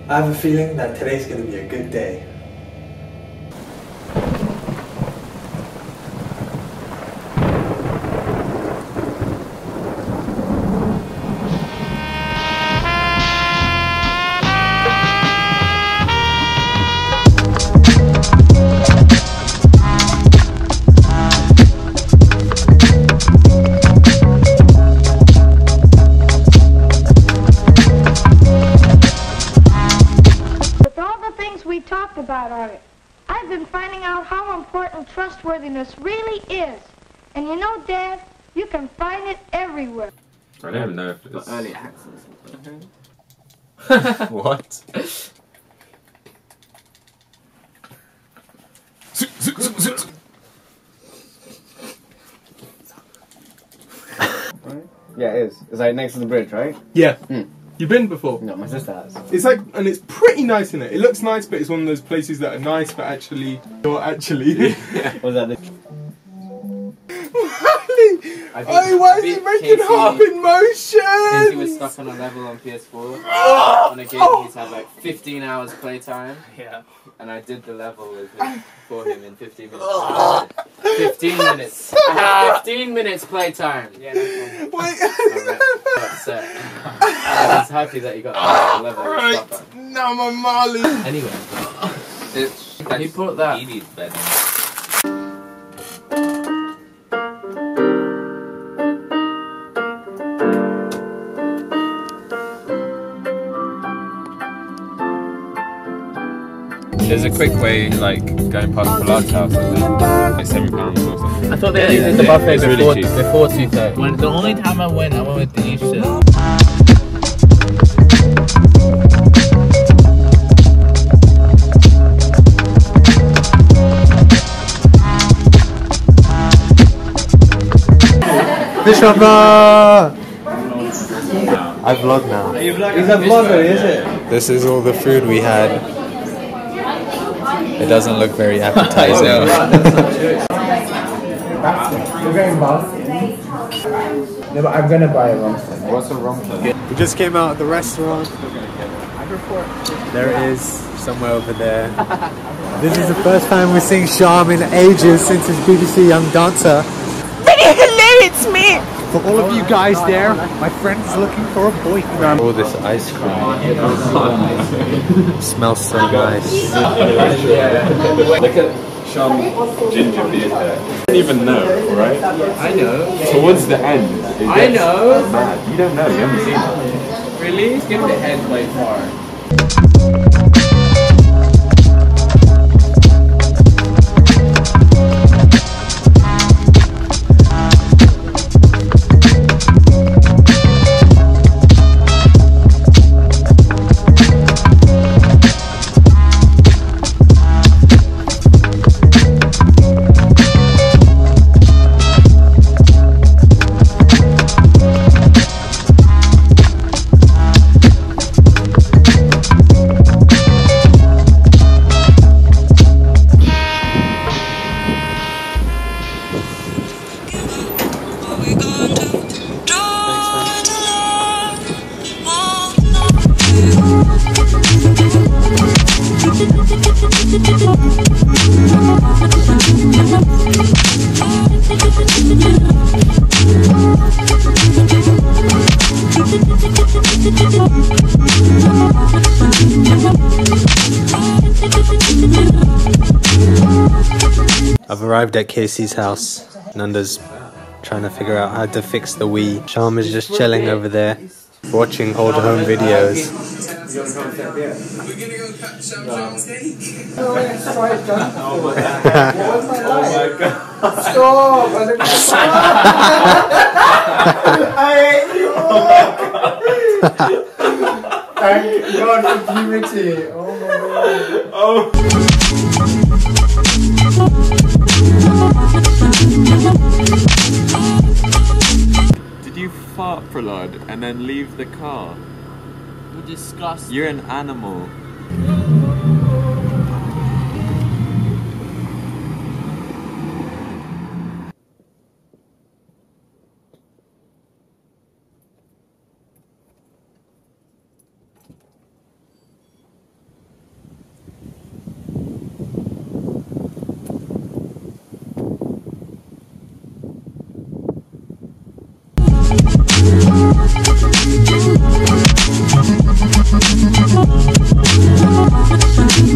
I have a feeling that today's gonna be a good day. About on it. I've been finding out how important trustworthiness really is. And you know, Dad, you can find it everywhere. I don't even know if it's... early access or something. What? Yeah, it is. It's like next to the bridge, right? Yeah. You've been before? No, my sister has. It's like, and it's pretty nice in it. It looks nice, but it's one of those places that are nice, but actually, not actually. What's that? Oh, why is he making half in motion? Casey was stuck on a level on PS4. On a game he's had like 15 hours playtime. Yeah. And I did the level with him, for him in 15 minutes. 15 minutes. I had 15 minutes playtime. Yeah, no problem. Wait. Upset. I was happy that you got the level. Right. Now my Marley. Anyway. He put that. He needs better. There's a quick way, like going past Pollard's house, like £7 or something. I thought they did the buffet before really before 2:30. When the only time I went with Denisha. Vishwamba! I vlog now. He's a vlogger, is it? This is all the food we had. It doesn't look very appetizing. You're going back? No, but I'm gonna buy a rum. What's a rum? We just came out of the restaurant. There it is, somewhere over there. This is the first time we're seeing Sham in ages since his BBC Young Dancer. Really? Hello, it's me! For all of you guys there, my friend's looking for a boyfriend. Oh, this ice cream. Smells so nice. Look at Sham ginger beer there. You don't even know, right? I know. Towards the end. I know. Mad. You don't know, you haven't seen it. Really? Skip the head way far. I've arrived at Casey's house. Nanda's trying to figure out how to fix the Wii. Sham is just chilling over there, watching old home videos. Thank God for purity. Oh my God. Oh. Did you fart, Prahlad, and then leave the car? You're disgusting. You're an animal.